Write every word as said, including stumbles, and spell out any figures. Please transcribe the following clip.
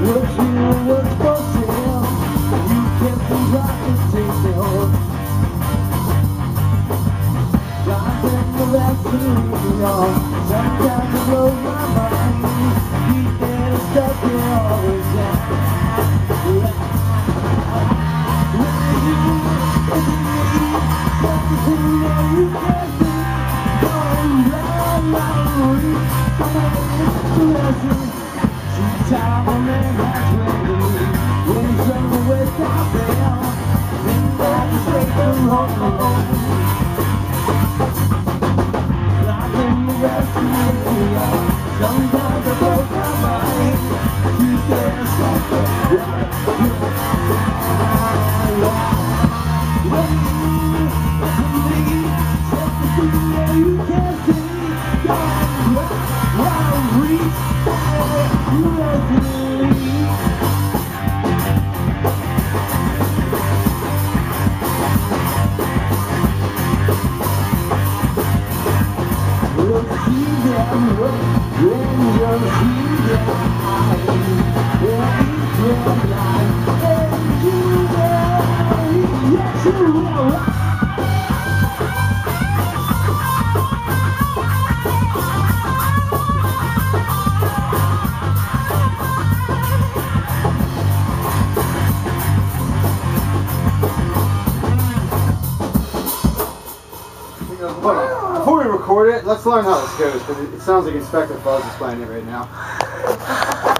Sometimes it blows my mind. You get stuck in all the time. When you something that you can't see, going round like we come lesson. Sometimes a man has ready when he's running without bail. Then I just take them home. Sometimes I broke my mind. You can't stop it. When you believe something that you can't see, God, wild reach, you have to leave. We'll see them work when you'll see them hide. When you feel like, and you will, yes you will. Before we record it, let's learn how this goes, because it sounds like Inspector Fuzz is playing it right now.